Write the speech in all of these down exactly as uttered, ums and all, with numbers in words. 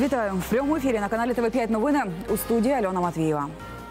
Вітаю! В прямому ефірі на каналі Т В п'ять новини. У студії Альона Матвієва.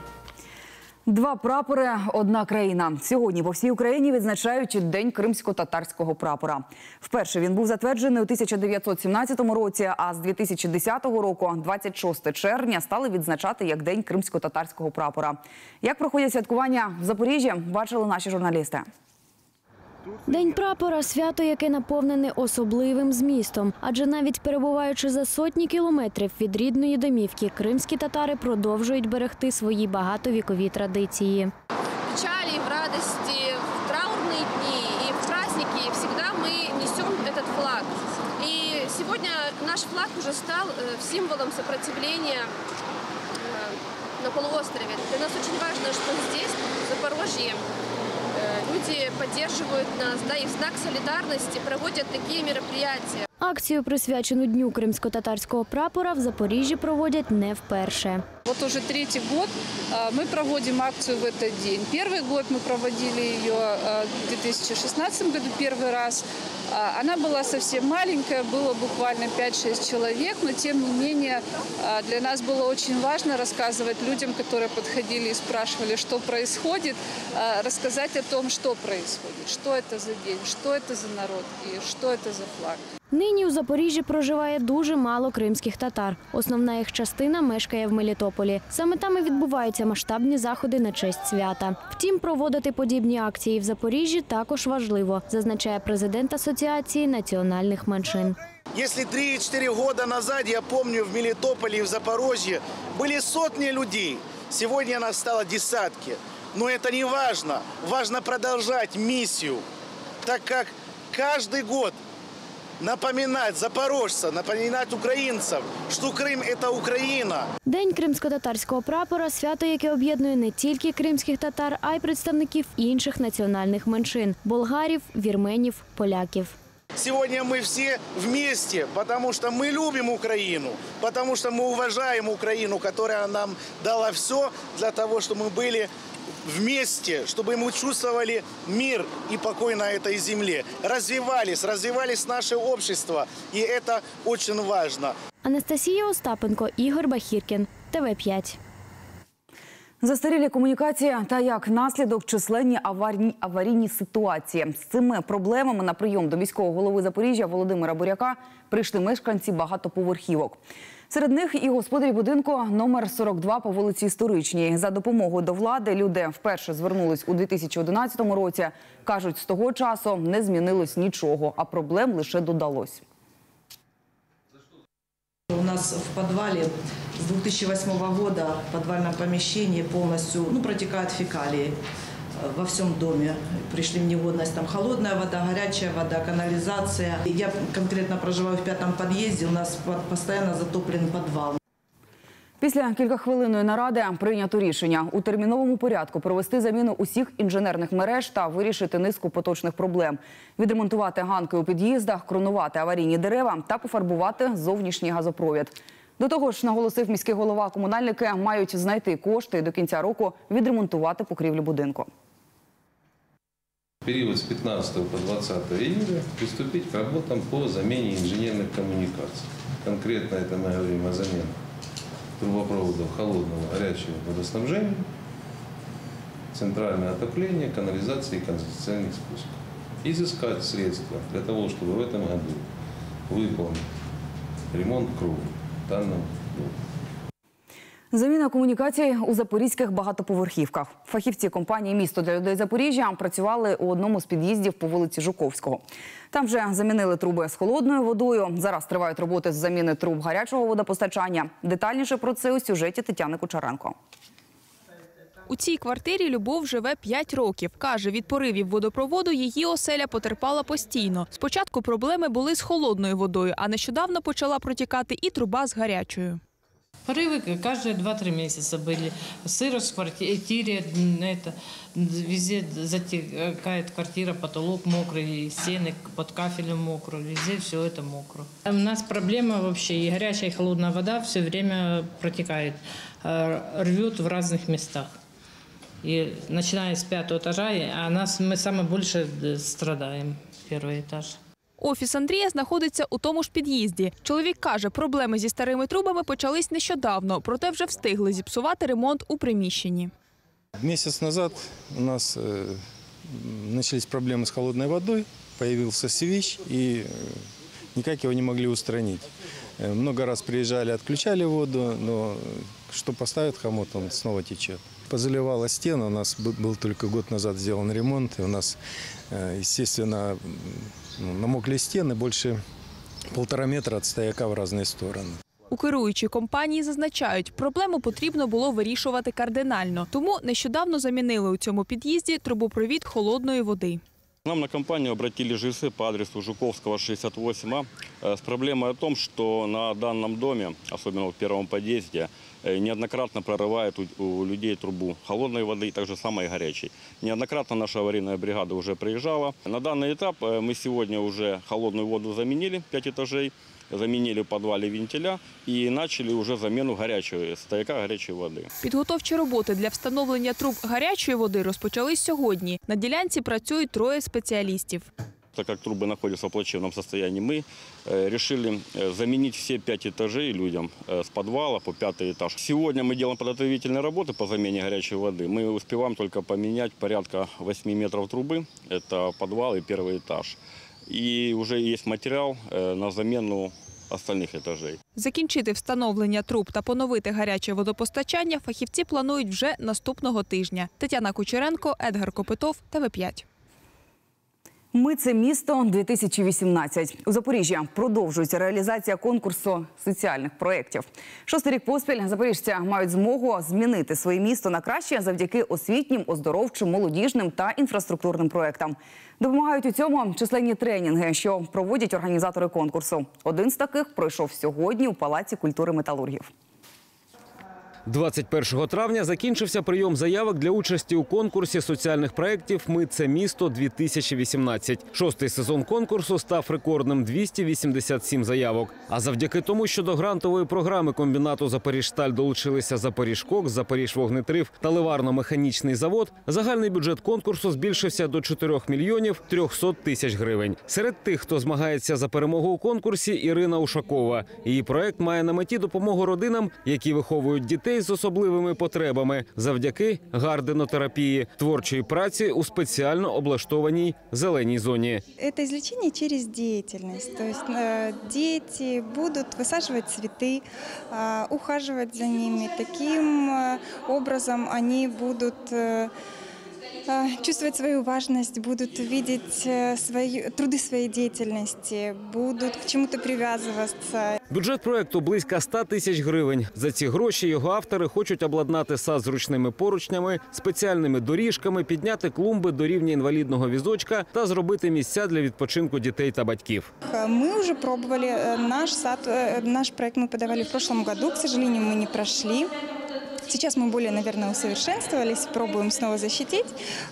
Два прапори – одна країна. Сьогодні по всій Україні відзначають День кримсько-татарського прапора. Вперше він був затверджений у тисяча дев'ятсот сімнадцятому році, а з дві тисячі десятого року, двадцять шостого червня, стали відзначати як День кримсько-татарського прапора. Як проходять святкування в Запоріжжі, бачили наші журналісти. День прапора – свято, яке наповнене особливим змістом. Адже навіть перебуваючи за сотні кілометрів від рідної домівки, кримські татари продовжують берегти свої багатовікові традиції. В печали, в радости, в траурные дни и в праздники всегда мы несем этот флаг. И сегодня наш флаг уже стал символом сопротивления на полуострове. Для нас очень важно, что здесь, в Запорожье, люди поддерживают нас, да, и в знак солидарности проводят такие мероприятия. Акцію, присвячену Дню кримсько-татарського прапора, в Запоріжжі проводять не вперше. Вот уже третий год мы проводим акцию в этот день. Первый год мы проводили ее в две тысячи шестнадцатом году первый раз. Она была совсем маленькая, было буквально пять-шесть человек, но тем не менее для нас было очень важно рассказывать людям, которые подходили и спрашивали, что происходит, рассказать о том, что происходит, что это за день, что это за народ и что это за флаг. Нині у Запоріжжі проживає дуже мало кримських татар. Основна їх частина мешкає в Мелітополі. Саме там і відбуваються масштабні заходи на честь свята. Втім, проводити подібні акції в Запоріжжі також важливо, зазначає президент Асоціації національних меншин. Если три-четыре года назад, я помню, в Мелитополе и в Запорожье были сотни людей, сегодня нас стало десятки. Но это не важно. Важно продолжать миссию, так как каждый год напоминать запорожцам, напоминать українцям, що Крим – це Україна. День кримсько-татарського прапора – свято, яке об'єднує не тільки кримських татар, а й представників інших національних меншин – болгарів, вірменів, поляків. Сегодня мы все вместе, потому что мы любим Украину, потому что мы уважаем Украину, которая нам дала все для того, чтобы мы были вместе, чтобы мы чувствовали мир и покой на этой земле. Развивались, развивались наше общество, и это очень важно. Анастасія Остапенко, Ігор Бахіркін, Т В п'ять. Застарілі комунікації та як наслідок численні аварійні, аварійні ситуації. З цими проблемами на прийом до міського голови Запоріжжя Володимира Буряка прийшли мешканці багатоповерхівок. Серед них і господарі будинку номер сорок два по вулиці Історичній. За допомогою до влади люди вперше звернулись у дві тисячі одинадцятому році. Кажуть, з того часу не змінилось нічого, а проблем лише додалось. У нас в подвале с две тысячи восьмого года в подвальном помещении полностью ну, протекают фекалии во всем доме. Пришли в негодность там холодная вода, горячая вода, канализация. Я конкретно проживаю в пятом подъезде, у нас постоянно затоплен подвал. Після кількахвилинної наради прийнято рішення у терміновому порядку провести заміну усіх інженерних мереж та вирішити низку поточних проблем. Відремонтувати ганки у під'їздах, кронувати аварійні дерева та пофарбувати зовнішній газопровід. До того ж, наголосив міський голова, комунальники мають знайти кошти і до кінця року відремонтувати покрівлю будинку. В период с пятнадцатого по двадцатое июля приступить к работам по замене инженерных коммуникаций. Конкретно это мы говорим о замене трубопроводов холодного, горячего водоснабжения, центральное отопление, канализации и канализационных спусков. Изыскать средства для того, чтобы в этом году выполнить ремонт круга в данном доме. Заміна комунікацій у запорізьких багатоповерхівках. Фахівці компанії «Місто для людей Запоріжжя» працювали у одному з під'їздів по вулиці Жуковського. Там вже замінили труби з холодною водою. Зараз тривають роботи з заміни труб гарячого водопостачання. Детальніше про це у сюжеті Тетяни Кучеренко. У цій квартирі Любов живе п'ять років. Каже, від поривів водопроводу її оселя потерпала постійно. Спочатку проблеми були з холодною водою, а нещодавно почала протікати і труба з гарячою. Порывы каждые два-три месяца были. Сырость в квартире, это, везде затекает квартира, потолок мокрый, стены под кафелем мокро, везде все это мокро. У нас проблема вообще, и горячая, и холодная вода все время протекает, рвет в разных местах. И начиная с пятого этажа, а нас, мы самое больше страдаем, первый этаж. Офіс Андрія знаходиться у тому ж під'їзді. Чоловік каже, проблеми зі старими трубами почались нещодавно, проте вже встигли зіпсувати ремонт у приміщенні. Месяц назад у нас э, начались проблемы с холодной водой, появился свищ, и э, никак его не могли устранить. Э, много раз приезжали, отключали воду, но что поставят хомут, он снова течет. Позаливала стену, у нас был только год назад сделан ремонт, и у нас, э, естественно, намокли стены больше полтора метра от стояка в разные стороны. У керуючій компанії зазначають, проблему потрібно було вирішувати кардинально. Тому нещодавно замінили у цьому під'їзді трубопровід холодної води. К нам на компанию обратились жильцы по адресу Жуковского, шестьдесят восемь А с проблемой о том, что на данном доме, особенно в первом подъезде, неоднократно прорывает у людей трубу холодной воды, так же самое и горячей. Неоднократно наша аварийная бригада уже приезжала. На данный этап мы сегодня уже холодную воду заменили, пять этажей, заменили в подвале вентиля и начали уже замену горячего, стояка горячей воды. Підготовчі роботи для встановлення труб гарячої води розпочались сьогодні. На ділянці працюють троє спеціалістів. Так как трубы находятся в плачевном состоянии, мы решили заменить все пять этажей людям с подвала по пятый этаж. Сегодня мы делаем подготовительные работы по замене горячей воды. Мы успеваем только поменять порядка восьми метров трубы. Это подвал и первый этаж. И уже есть материал на замену остальних етажей. Закінчити встановлення труб та поновити гаряче водопостачання фахівці планують вже наступного тижня. Тетяна Кучеренко, Едгар Копитов, Т В п'ять. Ми – це місто дві тисячі вісімнадцять. У Запоріжжі продовжується реалізація конкурсу соціальних проєктів. Шостий рік поспіль запоріжці мають змогу змінити своє місто на краще завдяки освітнім, оздоровчим, молодіжним та інфраструктурним проєктам. Допомагають у цьому численні тренінги, що проводять організатори конкурсу. Один з таких пройшов сьогодні у Палаці культури металургів. двадцять першого травня закінчився прийом заявок для участі у конкурсі соціальних проєктів «Ми – це місто-дві тисячі вісімнадцять». Шостий сезон конкурсу став рекордним – двісті вісімдесят сім заявок. А завдяки тому, що до грантової програми комбінату «Запоріжсталь» долучилися «Запоріжкокс», «Запоріжвогнетрив» та Ливарно-механічний завод, загальний бюджет конкурсу збільшився до чотирьох мільйонів трьохсот тисяч гривень. Серед тих, хто змагається за перемогу у конкурсі, Ірина Ушакова. Її проєкт має на меті допомогу родинам, які виховують дітей з особливими потребами завдяки гарденотерапії, творчої праці у спеціально облаштованій зеленій зоні. Это излечение через деятельность. То есть э, дети будут высаживать цветы, э, ухаживать за ними. Таким э, образом они будут э, чувствовать свою важность, будут видеть свои, труды своей деятельности, будут к чему-то привязываться. Бюджет проєкту – близько ста тисяч гривень. За ці гроші його автори хочуть обладнати сад зручними поручнями, спеціальними доріжками, підняти клумби до рівня інвалідного візочка та зробити місця для відпочинку дітей та батьків. Мы уже пробовали наш сад, наш проект мы подавали в прошлом году, к сожалению, мы не прошли. Сейчас мы более, наверное, усовершенствовались, пробуем снова защитить.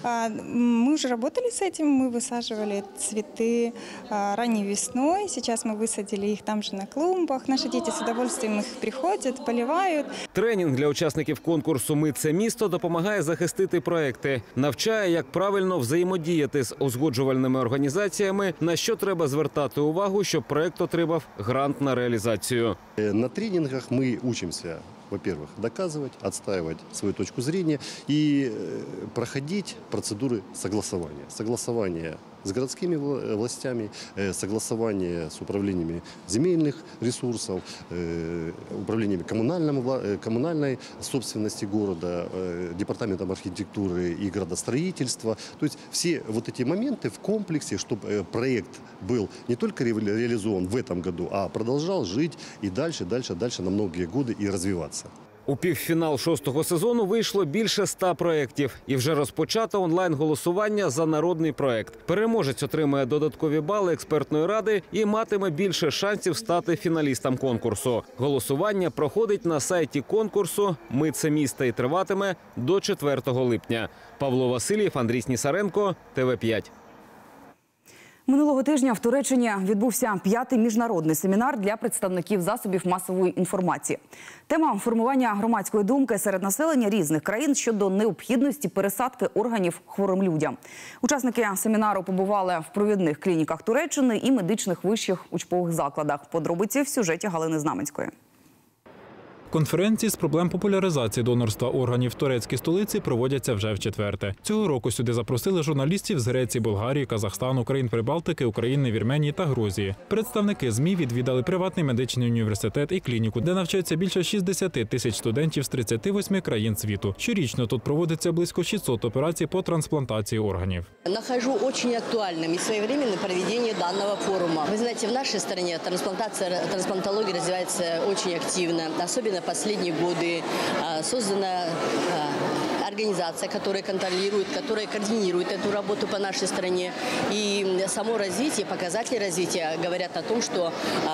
Мы уже работали с этим, мы высаживали цветы ранней весной. Сейчас мы высадили их там же на клумбах. Наши дети с удовольствием их приходят, поливают. Тренінг для учасників конкурсу «Ми – це місто» допомагає захистити проекти. Навчає, як правильно взаємодіяти з узгоджувальними організаціями, на що треба звертати увагу, щоб проект отримав грант на реалізацію. На тренингах мы учимся, во-первых, доказывать, отстаивать свою точку зрения и проходить процедуры согласования. Согласование с городскими властями, согласование с управлениями земельных ресурсов, управлениями коммунальной собственности города, департаментом архитектуры и градостроительства. То есть все вот эти моменты в комплексе, чтобы проект был не только реализован в этом году, а продолжал жить и дальше, дальше, дальше на многие годы и развиваться. У півфінал шостого сезону вийшло більше ста проєктів. І вже розпочато онлайн-голосування за народний проєкт. Переможець отримає додаткові бали експертної ради і матиме більше шансів стати фіналістом конкурсу. Голосування проходить на сайті конкурсу «Ми – це місто» і триватиме до четвертого липня. Павло Васильєв, Андрій Снісаренко, Т В п'ять. Минулого тижня в Туреччині відбувся п'ятий міжнародний семінар для представників засобів масової інформації. Тема – формування громадської думки серед населення різних країн щодо необхідності пересадки органів хворим людям. Учасники семінару побували в провідних клініках Туреччини і медичних вищих учбових закладах. Подробиці в сюжеті Галини Знаменської. Конференції з проблем популяризації донорства органів в турецькій столиці проводяться вже вчетверте. Цього року сюди запросили журналістів з Греції, Болгарії, Казахстану, країн Прибалтики, України, Вірменії та Грузії. Представники ЗМІ відвідали приватний медичний університет і клініку, де навчаються більше шістдесят тисяч студентів з тридцяти восьми країн світу. Щорічно тут проводиться близько шістсот операцій по трансплантації органів. Нахожу очень актуальным и своевременным проведение данного форума. Вы знаете, в нашей стране трансплантация, трансплантология развивается очень активно, особенно в последние годы. Создана организация, которая контролирует, которая координирует эту работу по нашей стране. И само развитие, показатели развития говорят о том, что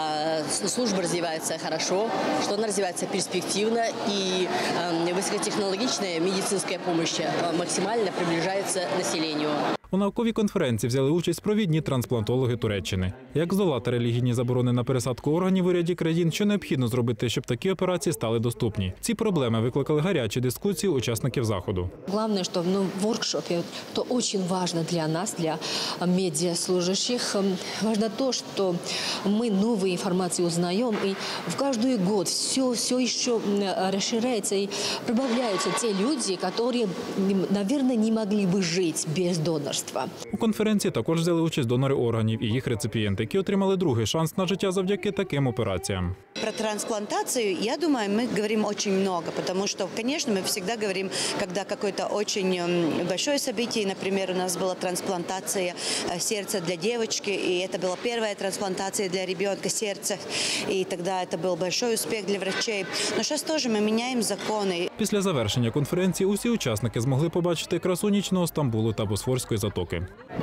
служба развивается хорошо, что она развивается перспективно, и высокотехнологичная медицинская помощь максимально приближается к населению. У науковій конференції взяли участь провідні трансплантологи Туреччини. Як здолати релігійні заборони на пересадку органів у ряді країн, що необхідно зробити, щоб такі операції стали доступні. Ці проблеми викликали гарячі дискусії учасників заходу. Главное, что ну, в воркшопе, то очень важно для нас, для медиаслужащих, важно то, что мы новые информации узнаем, и в каждый год все, все еще расширяется и прибавляются те люди, которые, наверное, не могли бы жить без донорства. У конференції також взяли участь донори органів і їх реципієнти, які отримали другий шанс на життя завдяки таким операціям. Про трансплантацию, я думаю, мы говорим очень много, потому что, конечно, мы всегда говорим, когда какое-то очень большое событие, например, у нас была трансплантация сердца для девочки, и это была первая трансплантация для ребенка сердца, и тогда это был большой успех для врачей. Но сейчас тоже мы меняем законы. Після завершення конференції усі учасники змогли побачити красу нічного Стамбулу та Босфорської затоки.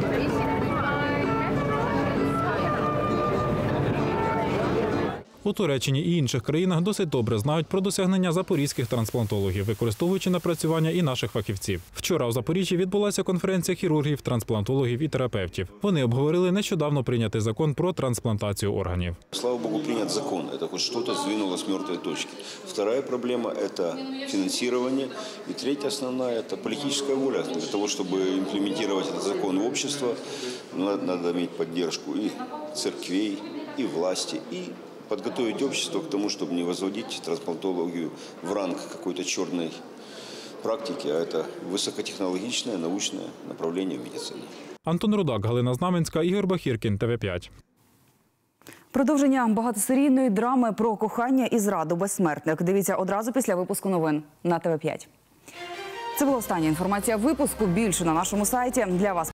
У Туреччині і інших країнах досить добре знають про досягнення запорізьких трансплантологів, використовуючи напрацювання і наших фахівців. Вчора у Запоріжжі відбулася конференція хірургів, трансплантологів і терапевтів. Вони обговорили нещодавно прийнятий закон про трансплантацію органів. Слава Богу, принят закон. Это хоть что-то сдвинуло с мертвой точки. Вторая проблема – это финансирование. И третья основная – это политическая воля. Для того, чтобы имплементировать этот закон в общество, надо иметь поддержку и церквей, и власти, и подготовить общество к тому, чтобы не возводить трансплантологию в ранг какой-то черной практики, а это высокотехнологичное научное направление в медицине. Антон Рудак, Галина Знаменська, Ігор Бахіркін, Т В п'ять. Продовження багатосерійної драми про кохання і зраду безсмертних. Дивіться одразу після випуску новин на Т В п'ять. Це була остання інформація випуску. Більше на нашому сайті. Для вас